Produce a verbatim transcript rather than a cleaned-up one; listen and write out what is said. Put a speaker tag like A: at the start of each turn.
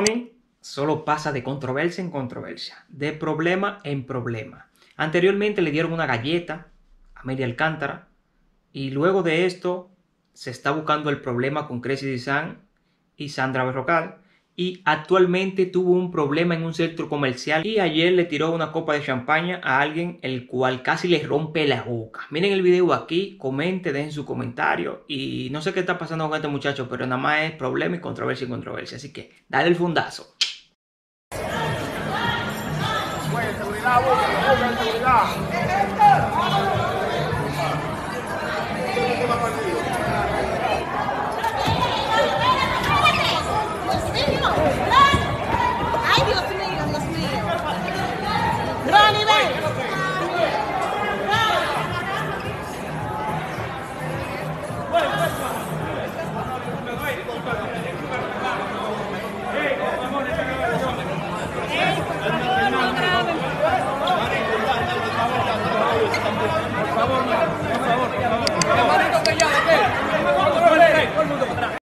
A: Ronnie solo pasa de controversia en controversia, de problema en problema. Anteriormente le dieron una galleta a Amelia Alcántara y luego de esto se está buscando el problema con Cressis Design y Sandra Berrocal. Y actualmente tuvo un problema en un centro comercial y ayer le tiró una copa de champaña a alguien el cual casi le rompe la boca. Miren el video aquí, comente, dejen su comentario y no sé qué está pasando con este muchacho, pero nada más es problema y controversia y controversia, así que dale el fundazo.
B: Bueno, seguridad, busca, busca seguridad.